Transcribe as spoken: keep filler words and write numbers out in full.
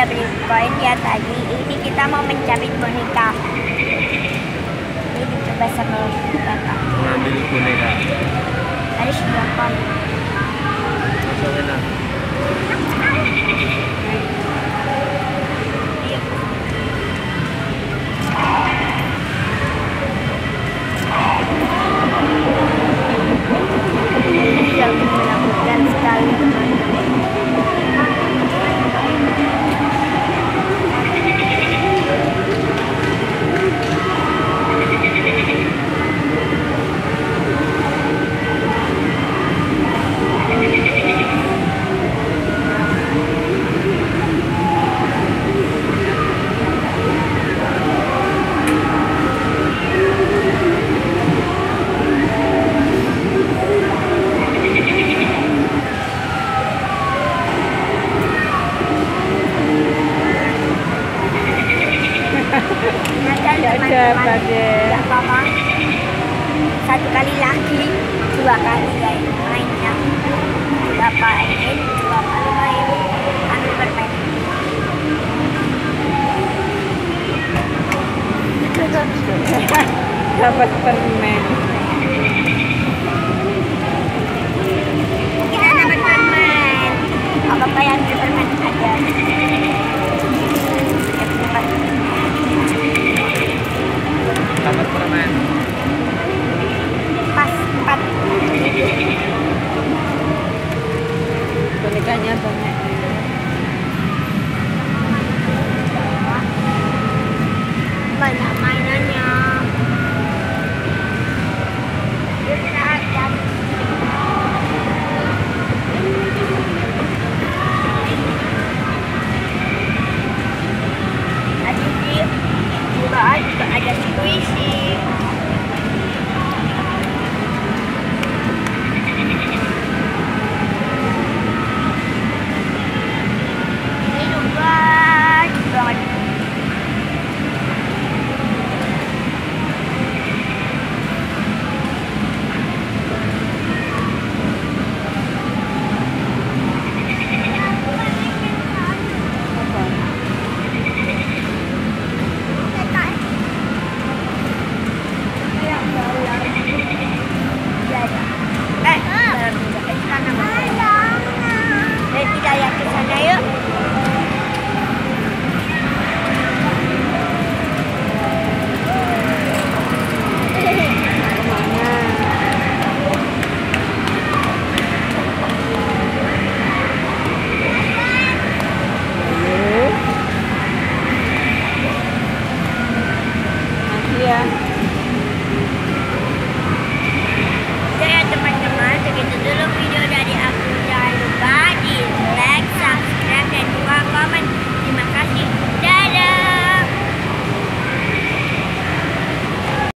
udah beli koin ya tadi. Ini kita mau mencari boneka. Ini dicoba sama bapak. Mengambil boneka. Harus berapa? Masuk enak. Yang menakutkan sekali teman-teman. Dapat deh. Tidak apa-apa. Satu kali lagi, dua kali guys mainnya. Bapak ingin dua kali main anu bermain. Dapat permen.